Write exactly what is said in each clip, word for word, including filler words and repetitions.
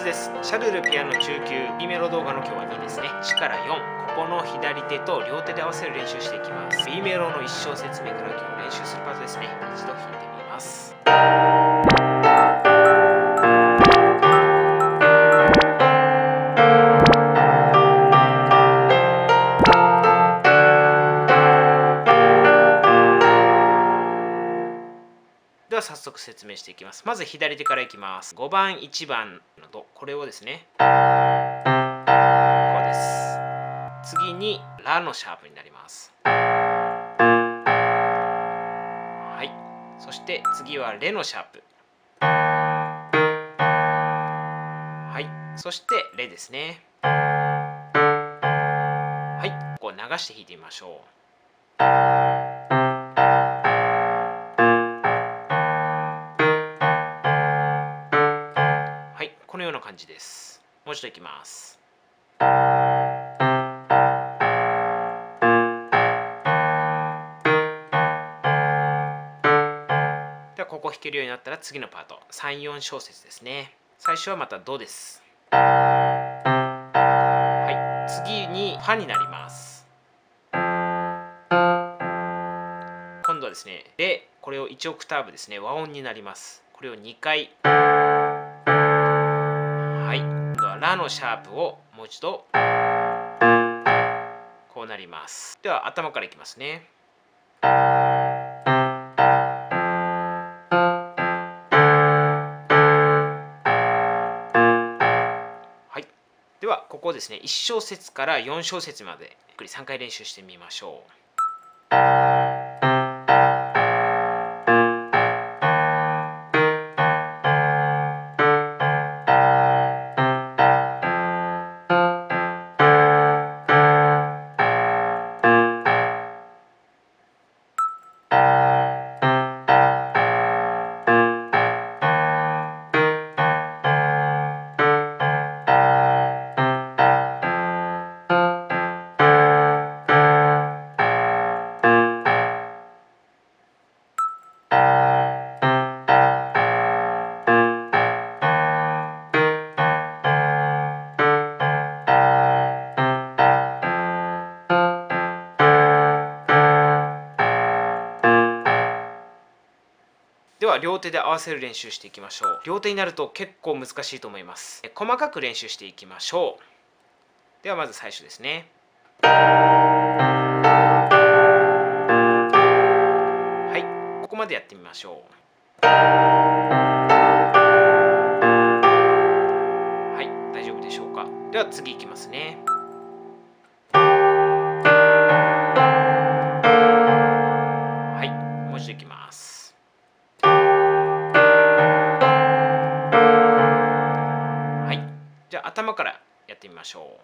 つです。シャルルピアノ中級 B メロ動画の今日はにですね。いちからよん、ここの左手と両手で合わせる練習していきます。B メロのいっ小節目から今日練習するパートですね。一度弾いてみます。では早速説明していきます。まず左手からいきます。ごばん、いちばんのド、これをですね、こうです。次にラのシャープになります。はい。そして次はレのシャープ。はい。そしてレですね。はい。こう流して弾いてみましょう。このような感じです。もう一度いきます。ではここ弾けるようになったら次のパートさん、よん小節ですね。最初はまたドです。はい、次にファになります。今度はですねレ、これをいちオクターブですね、和音になります。これをにかい。はい、今度はラのシャープをもう一度こうなります。では頭からいきますね。はい、ではここですねいち小節からよん小節までゆっくりさんかい練習してみましょう。では両手で合わせる練習していきましょう。両手になると結構難しいと思います。細かく練習していきましょう。ではまず最初ですね。はい、ここまでやってみましょう。はい、大丈夫でしょうか。では次いきますね。はい、もう一度いきます。じゃあ頭からやってみましょう。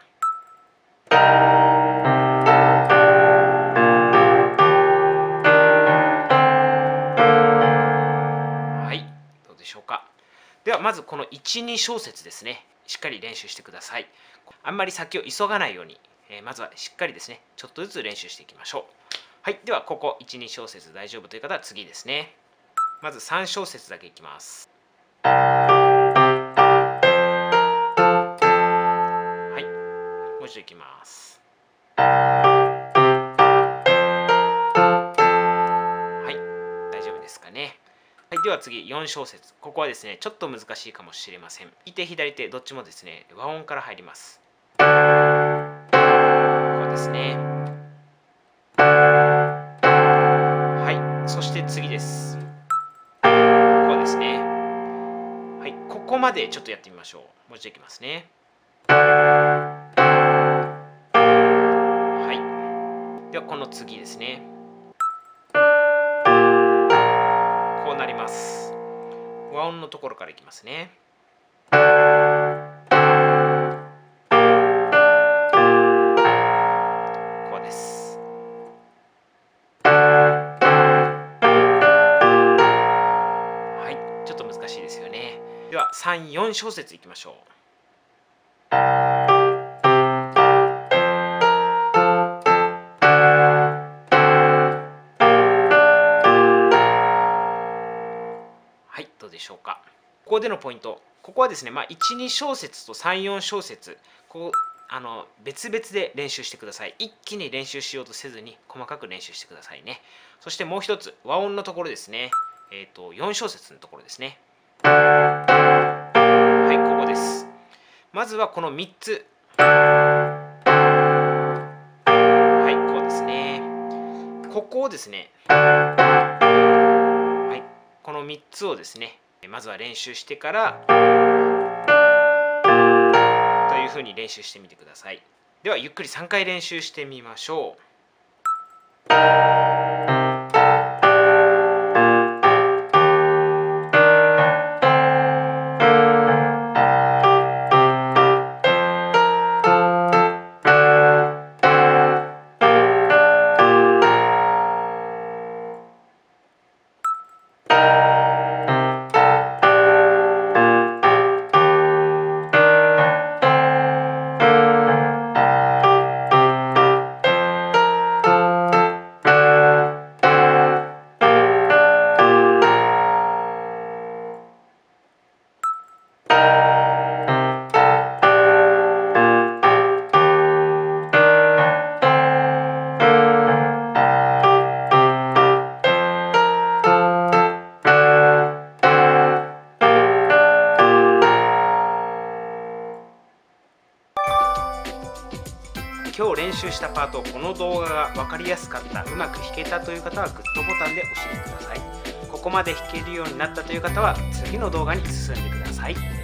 はい、どうでしょうか。ではまずこのいち、に小節ですね、しっかり練習してください。あんまり先を急がないように、えー、まずはしっかりですね、ちょっとずつ練習していきましょう。はい、ではここいち、に小節大丈夫という方は次ですね。まずさん小節だけいきます。はい、もう一度いきます。はい、大丈夫ですかね。はい、では次よん小節。ここはですねちょっと難しいかもしれません。右手左手どっちもですね和音から入ります。こうですね。はい、そして次です。こうですね。はい、ここまでちょっとやってみましょう。もう一度いきますね。はい、ではこの次ですね。こうなります。和音のところからいきますね。こうです。はい、ちょっと難しいですよね。ではさん、よん小節いきましょう。はい、どうでしょうか。ここでのポイント、 ここはですね、まあ、いち、に小節とさん、よん小節、こうあの別々で練習してください。一気に練習しようとせずに細かく練習してくださいね。そしてもう一つ、和音のところですね。えっと、よん小節のところですね。はい、ここです。まずはこのみっつ。はい、こうですね。ここをですね、はい、このみっつをですね、まずは練習してから、というふうに練習してみてください。では、ゆっくりさんかい練習してみましょう。今日練習したパート、この動画が分かりやすかった、うまく弾けたという方はグッドボタンで押してください。ここまで弾けるようになったという方は次の動画に進んでください。